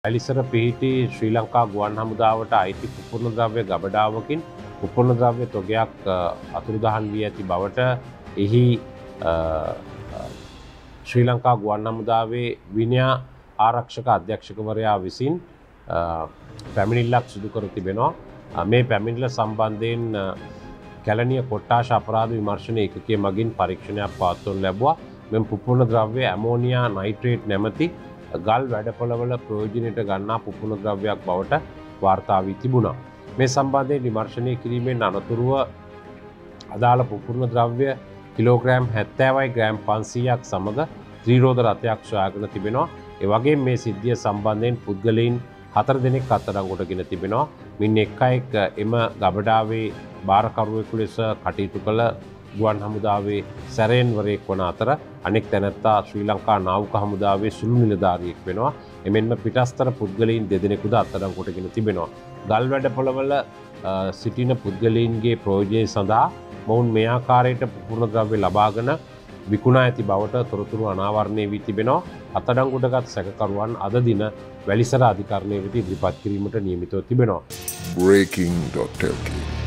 වැලිසර පිහිටි ශ්‍රී ලංකා ගුවන් හමුදාවට අයිති පුපුරණ ද්‍රව්‍ය ගබඩාවකින් පුපුරණ ද්‍රව්‍ය තොගයක් අතුරුදහන් වී ඇති බවට එහි ශ්‍රී ලංකා ගුවන් හමුදාවේ විනය ආරක්ෂක අධ්‍යක්ෂකවරයා විසින් පැමිණිල්ලක් සිදු කර තිබෙනවා. මේ පැමිණිල්ල සම්බන්ධයෙන් කැලණිය කොට්ටාශ අපරාධ විමර්ශන ඒකකයේ මගින් පරීක්ෂණයක් පවත්වනු ලැබුවා. මෙම පුපුරණ ද්‍රව්‍ය ඇමෝනියා නයිට්‍රේට් නැමැති ගල් වැඩපළවල ප්‍රයෝජනයට ගන්නා පුපුරණ ද්‍රව්‍යයක් බවට වාර්තා වී තිබුණා. මේ සම්බන්ධයෙන් විමර්ශනය කිරීමෙන් අනතුරුව අදාළ පුපුරණ ද්‍රව්‍ය කිලෝග්‍රෑම් 70යි ග්‍රෑම් 500ක් සමග ත්‍රිරෝධ රථයක් සොයාගෙන තිබෙනවා. ඒ වගේම මේ සිද්ධිය සම්බන්ධයෙන් පුද්ගලයන් 4 දෙනෙක් අත්අඩංගුවටගෙන තිබෙනවා. මින් එක් අයෙක් එම ගබඩාවේ භාරකරුවෙකු ලෙස කටයුතු කළ ගුවන් හමුදාවේ සැරයන්වරයෙක් වන අතර අනෙක් තැනැත්තා ශ්‍රී ලංකා නාවික හමුදාවේ සුළු නිලධාරියෙක් වෙනවා. එමෙන්ම පිටස්තර පුද්ගලයන් දෙදෙනෙකුද අත්අඩංගුවටගෙන තිබෙනවා. ගල් වැඩපළවල සිටින පුද්ගලයන්ගේ ප්‍රයෝජනය සඳහා මොවුන් මේ ආකාරයට පුපුරණ ද්‍රව්‍ය ලබාගෙන විකුණා ඇති බවට තොරතුරු අනාවරණය වී තිබෙනවා. අත්අඩංගුවටගත් සැකකරුවන් අද දින වැලිසර අධිකරණය වෙත ඉදිරිපත් කිරීමට නියමිතව තිබෙනවා. Breaking.lk